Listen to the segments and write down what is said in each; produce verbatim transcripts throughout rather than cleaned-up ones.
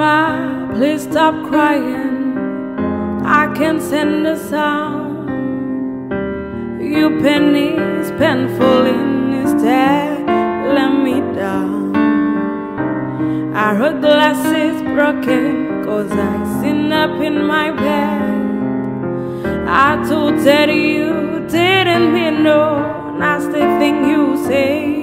mama, please stop crying. I can't send the sound. Your pain is painful instead, let me down. I heard glass is broken, cause I sit up in my bed. I told Teddy you didn't mean no nasty thing you say.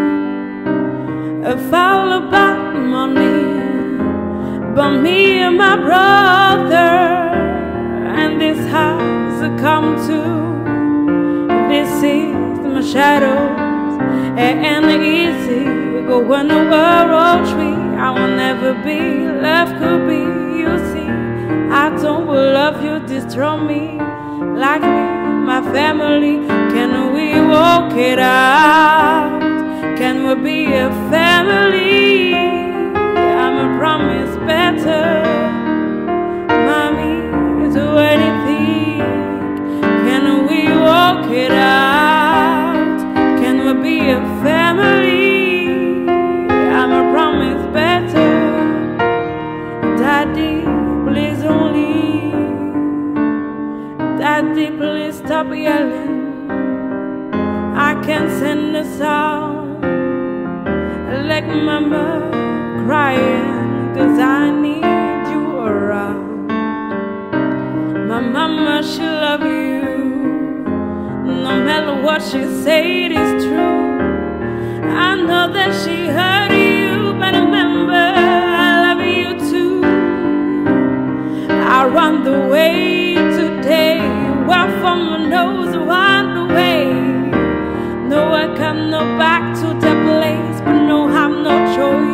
It's all about money, but me and my brother, and this has come to. This is my shadows, and easy going over a tree. I will never be left, could be, you see. I don't love you, destroy me like me, my family. Can we walk it out? Can we be a family? I'm a promise better. Mommy, do anything. Can we walk it out? Can we be a family? I'm a promise better. Daddy, please don't leave. Daddy, please stop yelling. I can't send the sound. Like mama crying, cause I need you around. My mama, she love you. No matter what she said is true. I know that she hurt you, but remember I love you too. I run the way today, while from my nose run away. No, I come no back to the place, but no, have no choice.